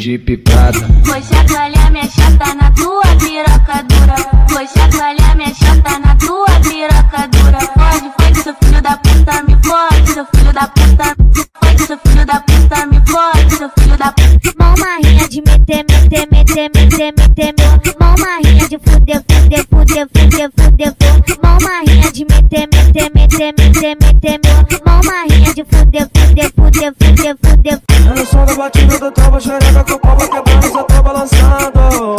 Jeep prata. Vou chacoalhar minha chata na tua piroca dura. Vou chacoalhar minha chata na tua piroca dura. Pode, foi que seu filho da puta me fode, seu filho da puta. Foi que seu filho da puta me fode, seu filho da puta. Mão marrinha de meter, meter, meter, meter, meter, meu. Mão marrinha de fuder, fuder, fuder, fuder, fuder, fuder. Mão marrinha de meter, meter, meter, meter, meter, meu. Mão marrinha de fuder, fuder, fuder, fuder, fuder. É no som da batida do trava, xereca com o pau vai quebrando, só tô balançando.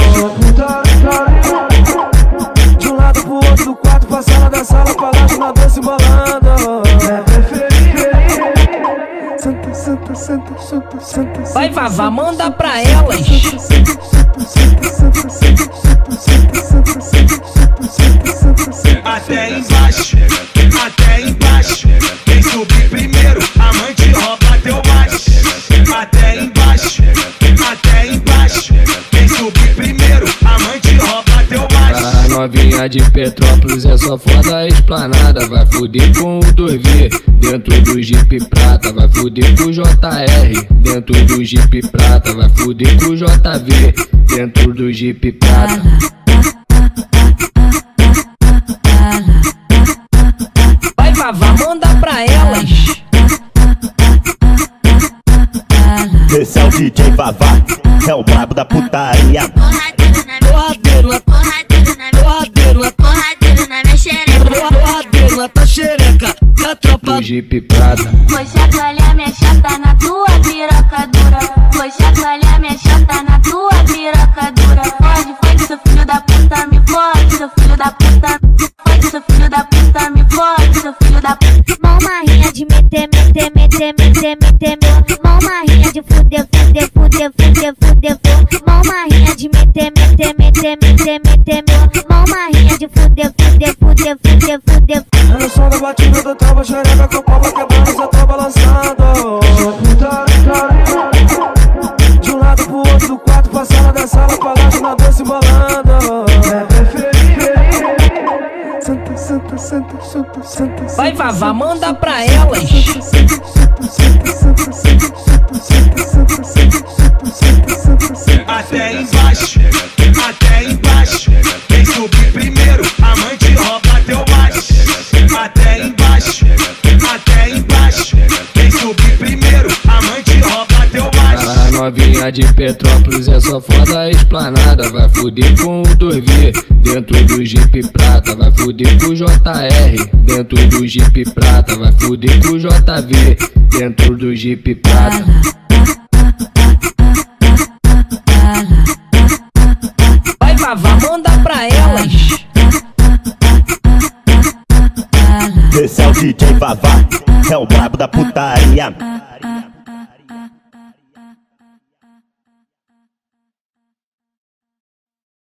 De um lado pro outro do quarto, pra sala da sala, pra lá de uma dança embolando. Santa, santa, santa, santa, santa. Vai, Vavá, manda pra elas. Até embaixo, até embaixo. Quem subir primeiro, amante rouba teu macho. Até embaixo, até embaixo. Quem subir primeiro, amante rouba teu macho. A novinha de Petrópolis é só foda esplanada. Vai fuder com o 2V dentro do Jeep prata. Vai fuder com o JR dentro do Jeep prata. Vai fuder com o JV dentro do Jeep prata. Vai, Vavá, manda pra elas. Esse é o DJ Vavá, é o brabo da putaria. Porradeiro na porradeiro na Porradeiro na minha xereca. porradeiro na tua xereca. Da tropa Do Jeep prata. Vou chacoalhar minha chata na tua piroca dura. Vou chacoalhar minha chata na tua piroca dura. Pode, foi que seu filho da puta me fode, seu filho da puta. Foi que seu filho da puta me fode, seu filho da puta. Mão marrinha de meter, meter, meter, meter, meter, meu. Mão marrinha de fuder, fuder, fuder, fuder, fuder, fuder. Mão marrinha de meter, meter, meter, meter, meter, meu. Mão marrinha de fuder, fuder, fuder, fuder, fuder. É no som da batida do trava, xereca com o pau vai quebrando, só tô balançando. De um lado pro outro do quarto, pra sala da sala, pra lá de uma dança embolando. Santa, santa, santa, santa, santa. Vai, Vavá, manda pra elas. Até embaixo, até embaixo. Quem subir primeiro, amante rouba teu macho. Até embaixo, até embaixo. Quem subir primeiro, amante rouba teu macho. A novinha de Petrópolis é só foda esplanada. Vai fuder com o 2V dentro do Jeep prata. Vai fuder com o JR dentro do Jeep prata. Vai fuder com o JV dentro do Jeep prata. Vai, Vavá, manda pra elas. Esse é o DJ Vavá, é o brabo da putaria.